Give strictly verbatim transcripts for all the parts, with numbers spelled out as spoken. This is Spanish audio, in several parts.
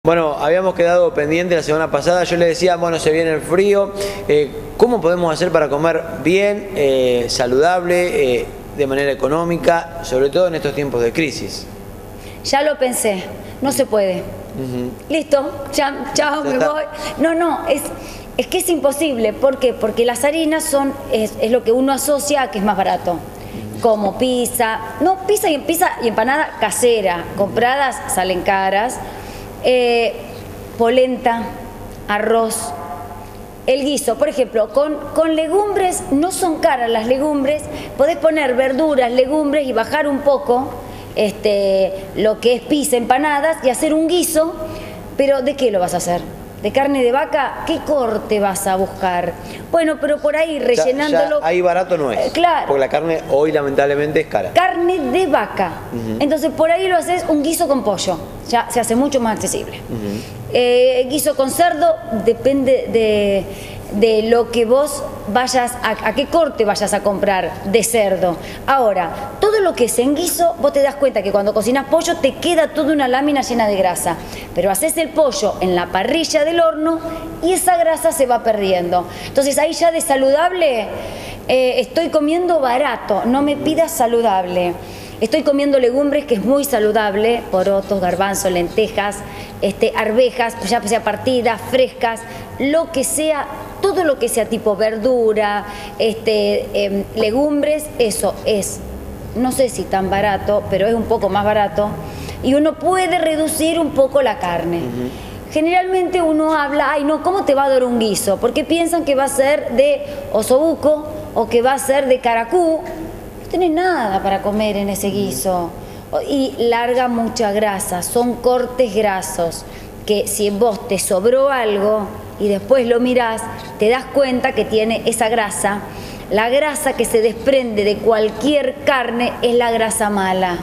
Bueno, habíamos quedado pendiente la semana pasada, yo le decía, bueno, se viene el frío, eh, ¿cómo podemos hacer para comer bien, eh, saludable, eh, de manera económica, sobre todo en estos tiempos de crisis? Ya lo pensé, no se puede. Uh-huh. Listo, ya, chao, me voy. No, no, es, es que es imposible. ¿Por qué? Porque las harinas son, es, es lo que uno asocia a que es más barato. Como pizza, no, pizza y, pizza y empanada casera, compradas salen caras. Eh, polenta, arroz, el guiso, por ejemplo, con, con legumbres no son caras las legumbres, podés poner verduras, legumbres y bajar un poco este, lo que es pizza, empanadas y hacer un guiso, pero ¿de qué lo vas a hacer? ¿De carne de vaca? ¿Qué corte vas a buscar? Bueno, pero por ahí rellenándolo... Ya, ya ahí barato no es, eh, claro, porque la carne hoy lamentablemente es cara. Carne de vaca. Uh-huh. Entonces por ahí lo haces un guiso con pollo, ya se hace mucho más accesible. Uh-huh. eh, guiso con cerdo depende de, de lo que vos vayas, a, a qué corte vayas a comprar de cerdo. Ahora, todo lo que es en guiso, vos te das cuenta que cuando cocinas pollo te queda toda una lámina llena de grasa, pero haces el pollo en la parrilla del horno y esa grasa se va perdiendo. Entonces ahí ya de saludable, eh, estoy comiendo barato, no me pidas saludable. Estoy comiendo legumbres, que es muy saludable, porotos, garbanzos, lentejas, este, arvejas, ya sea partidas, frescas, lo que sea, todo lo que sea tipo verdura, este, eh, legumbres, eso es, no sé si tan barato, pero es un poco más barato, y uno puede reducir un poco la carne. Uh-huh. Generalmente uno habla, ay no, ¿cómo te va a dar un guiso? Porque piensan que va a ser de osobuco o que va a ser de caracú. No tenés nada para comer en ese guiso. Y larga mucha grasa, son cortes grasos, que si vos te sobró algo y después lo mirás, te das cuenta que tiene esa grasa. La grasa que se desprende de cualquier carne es la grasa mala.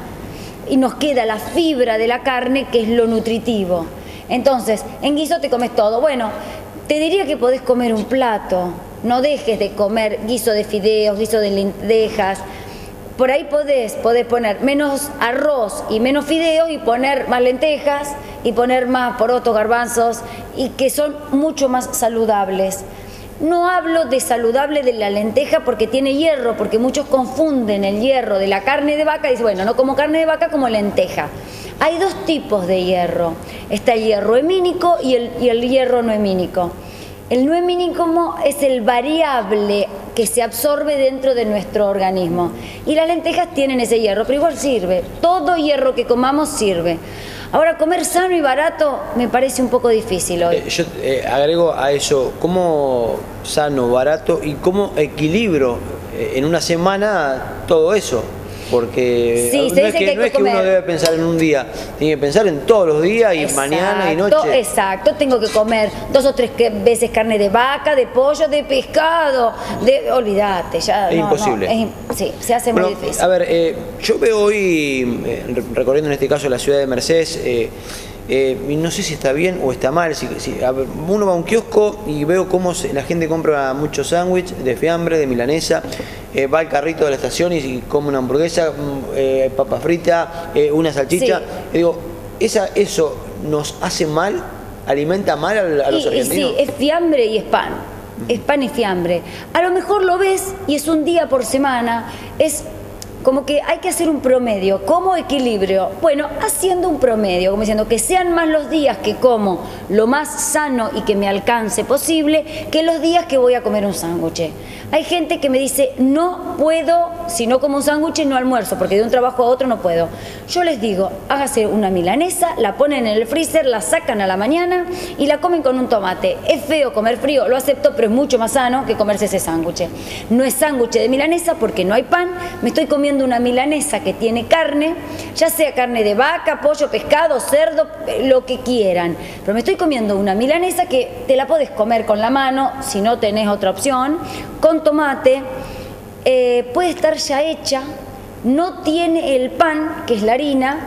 Y nos queda la fibra de la carne, que es lo nutritivo. Entonces, en guiso te comes todo. Bueno, te diría que podés comer un plato. No dejes de comer guiso de fideos, guiso de lentejas. Por ahí podés, podés poner menos arroz y menos fideos y poner más lentejas y poner más porotos, garbanzos, y que son mucho más saludables. No hablo de saludable de la lenteja porque tiene hierro, porque muchos confunden el hierro de la carne de vaca y dicen, bueno, no como carne de vaca, como lenteja. Hay dos tipos de hierro. Está el hierro hemínico y el, y el hierro no hemínico. El no hemínico es el variable que se absorbe dentro de nuestro organismo. Y las lentejas tienen ese hierro, pero igual sirve. Todo hierro que comamos sirve. Ahora, comer sano y barato me parece un poco difícil hoy. Eh, yo eh, agrego a eso, ¿cómo sano, barato y cómo equilibro eh, en una semana todo eso? Porque sí, no, es que, que, no es que uno debe pensar en un día, tiene que pensar en todos los días y exacto, mañana y noche. Exacto, tengo que comer dos o tres veces carne de vaca, de pollo, de pescado, de, olvídate, ya es no, imposible. No, es, sí, se hace bueno, muy difícil. A ver, eh, yo veo hoy, eh, recorriendo en este caso la ciudad de Mercedes, eh, Eh, y no sé si está bien o está mal. Si, si, a ver, uno va a un kiosco y veo cómo se, la gente compra muchos sándwiches de fiambre, de milanesa, eh, va al carrito de la estación y, y come una hamburguesa, eh, papa frita, eh, una salchicha. Sí. Y digo, esa, ¿eso nos hace mal? ¿Alimenta mal a, a los y, argentinos? Y sí, es fiambre y es pan. Uh-huh. Es pan y fiambre. A lo mejor lo ves y es un día por semana, es... como que hay que hacer un promedio. ¿Cómo equilibrio? Bueno, haciendo un promedio, como diciendo que sean más los días que como lo más sano y que me alcance posible que los días que voy a comer un sándwich. Hay gente que me dice, no puedo, si no como un sándwich no almuerzo, porque de un trabajo a otro no puedo. Yo les digo, hágase una milanesa, la ponen en el freezer, la sacan a la mañana y la comen con un tomate. Es feo comer frío, lo acepto, pero es mucho más sano que comerse ese sándwich. No es sándwich de milanesa porque no hay pan, me estoy comiendo una milanesa que tiene carne, ya sea carne de vaca, pollo, pescado, cerdo, lo que quieran, pero me estoy comiendo una milanesa que te la podés comer con la mano, si no tenés otra opción, con tomate, eh, puede estar ya hecha, no tiene el pan, que es la harina,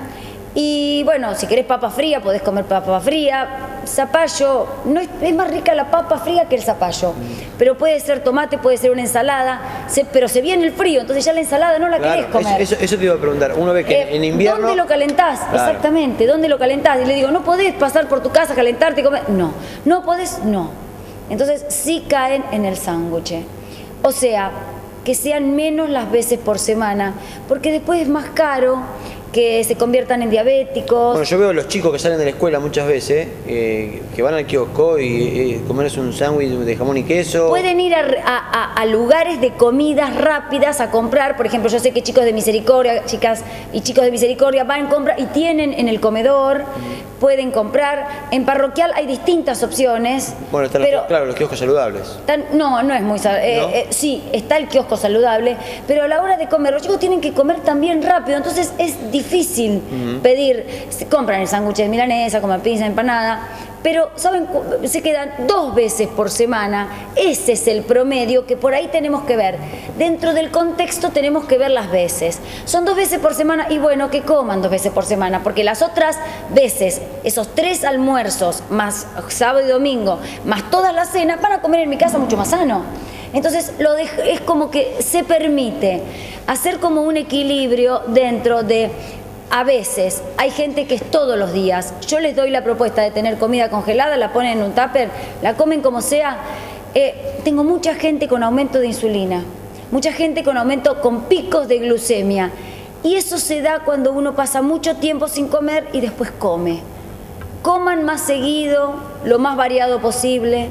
Y bueno, si querés papa fría, podés comer papa fría. Zapallo, no es, es más rica la papa fría que el zapallo. Pero puede ser tomate, puede ser una ensalada, se, pero se viene el frío, entonces ya la ensalada no la claro, querés comer. Eso, eso, eso te iba a preguntar. Uno ve que eh, en invierno... ¿Dónde lo calentás? Claro. Exactamente, ¿dónde lo calentás? Y le digo, ¿no podés pasar por tu casa, calentarte y comer? No, ¿no podés? No. Entonces sí caen en el sándwich. O sea, que sean menos las veces por semana, porque después es más caro que se conviertan en diabéticos. Bueno, yo veo a los chicos que salen de la escuela muchas veces, eh, que van al kiosco y eh, comerse un sándwich de jamón y queso. Pueden ir a, a, a lugares de comidas rápidas a comprar, por ejemplo, yo sé que chicos de Misericordia, chicas y chicos de Misericordia van a comprar y tienen en el comedor, mm. pueden comprar. En Parroquial hay distintas opciones. Bueno, están pero, los, claro, los kioscos saludables. Tan, no, no es muy saludable. ¿No? Eh, eh, sí, está el kiosco saludable, pero a la hora de comer, los chicos tienen que comer también rápido, entonces es difícil. difícil uh-huh. pedir, se compran el sándwich de milanesa, comen pizza, empanada, pero saben, se quedan dos veces por semana. Ese es el promedio que por ahí tenemos que ver. Dentro del contexto tenemos que ver las veces. Son dos veces por semana y bueno, que coman dos veces por semana, porque las otras veces, esos tres almuerzos, más sábado y domingo, más todas las cenas, van a comer en mi casa mucho más sano. Entonces lo de, es como que se permite hacer como un equilibrio dentro de, a veces hay gente que es todos los días, yo les doy la propuesta de tener comida congelada, la ponen en un tupper, la comen como sea. Eh, tengo mucha gente con aumento de insulina, mucha gente con aumento, con picos de glucemia, y eso se da cuando uno pasa mucho tiempo sin comer y después come. Coman más seguido, lo más variado posible.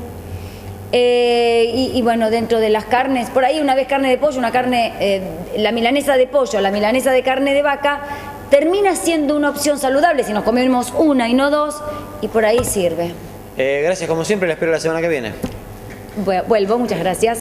Eh, y, y bueno, dentro de las carnes, por ahí una vez carne de pollo, una carne, eh, la milanesa de pollo, la milanesa de carne de vaca, termina siendo una opción saludable si nos comemos una y no dos, y por ahí sirve. Eh, gracias como siempre, la espero la semana que viene. Vuelvo, muchas gracias.